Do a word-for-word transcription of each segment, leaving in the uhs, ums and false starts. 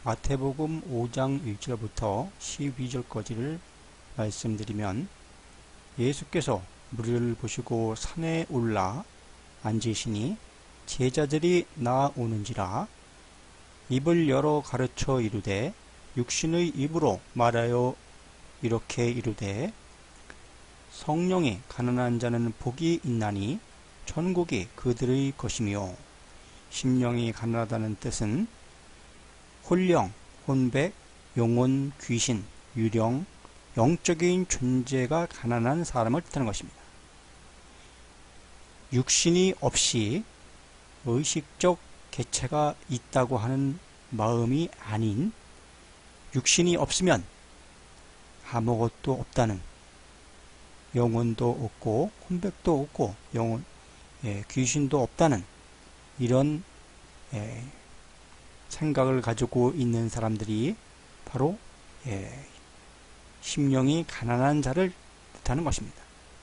마태복음 오 장 일 절부터 십이 절까지를 말씀드리면, 예수께서 무리를 보시고 산에 올라 앉으시니 제자들이 나오는지라. 입을 열어 가르쳐 이르되 육신의 입으로 말하여 이렇게 이르되, 성령이 가난한 자는 복이 있나니 천국이 그들의 것이며, 심령이 가난하다는 뜻은 혼령, 혼백, 영혼, 귀신, 유령, 영적인 존재가 가난한 사람을 뜻하는 것입니다. 육신이 없이 의식적 개체가 있다고 하는 마음이 아닌, 육신이 없으면 아무것도 없다는, 영혼도 없고 혼백도 없고 영혼, 예, 귀신도 없다는 이런 예, 생각을 가지고 있는 사람들이 바로 예, 심령이 가난한 자를 뜻하는 것입니다.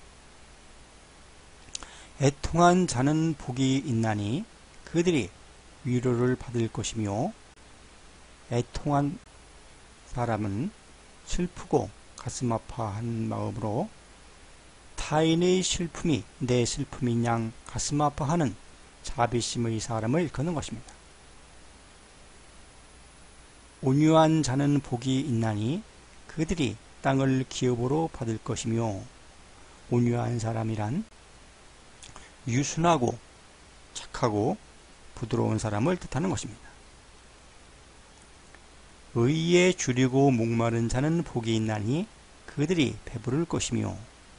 애통한 자는 복이 있나니 그들이 위로를 받을 것이며, 애통한 사람은 슬프고 가슴 아파한 마음으로 타인의 슬픔이 내 슬픔인 양 가슴 아파하는 자비심의 사람을 일컫는 것입니다. 온유한 자는 복이 있나니 그들이 땅을 기업으로 받을 것이며, 온유한 사람이란 유순하고 착하고 부드러운 사람을 뜻하는 것입니다. 의에 줄이고 목마른 자는 복이 있나니 그들이 배부를 것이며,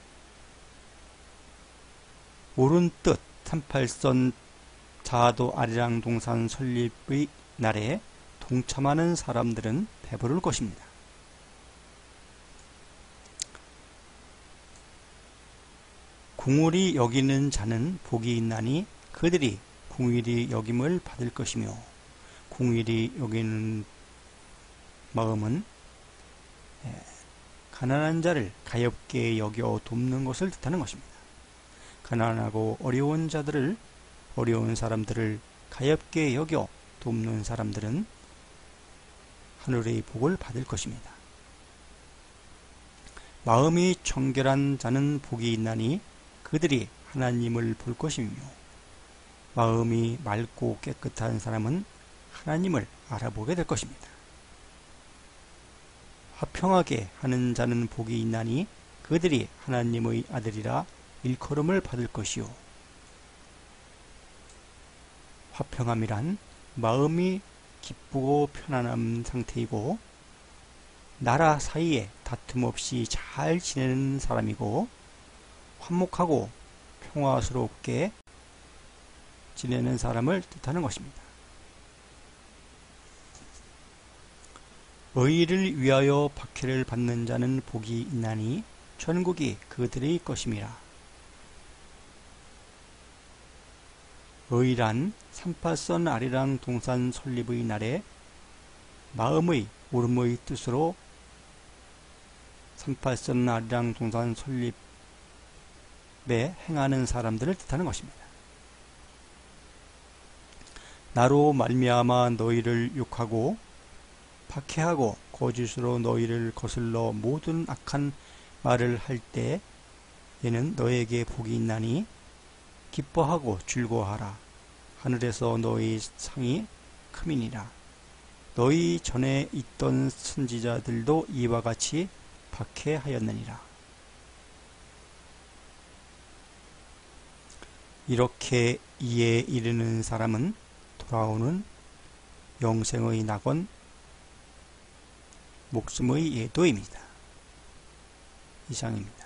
옳은 뜻 삼팔선 자도 아리랑 동산 설립의 날에 동참하는 사람들은 배부를 것입니다. 궁홀히 여기는 자는 복이 있나니 그들이 궁일이 여김을 받을 것이며, 궁일이 여기는 마음은 가난한 자를 가엾게 여겨 돕는 것을 뜻하는 것입니다. 가난하고 어려운 자들을, 어려운 사람들을 가엾게 여겨 돕는 사람들은 하늘의 복을 받을 것입니다. 마음이 청결한 자는 복이 있나니 그들이 하나님을 볼 것이며, 마음이 맑고 깨끗한 사람은 하나님을 알아보게 될 것입니다. 화평하게 하는 자는 복이 있나니 그들이 하나님의 아들이라 일컬음을 받을 것이요. 화평함이란 마음이 기쁘고 편안한 상태이고, 나라 사이에 다툼 없이 잘 지내는 사람이고, 화목하고 평화스럽게 지내는 사람을 뜻하는 것입니다. 의를 위하여 박해를 받는 자는 복이 있나니 천국이 그들의 것임이라. 의란 삼팔선 아리랑 동산 설립의 날에 마음의 옳음의 뜻으로 삼팔선 아리랑 동산 설립에 행하는 사람들을 뜻하는 것입니다. 나로 말미암아 너희를 욕하고 박해하고 거짓으로 너희를 거슬러 모든 악한 말을 할 때 얘는 너에게 복이 있나니 기뻐하고 즐거워하라. 하늘에서 너희 상이 크미니라. 너희 전에 있던 선지자들도 이와 같이 박해하였느니라. 이렇게 이에 이르는 사람은 돌아오는 영생의 낙원, 목숨의 예도입니다. 이상입니다.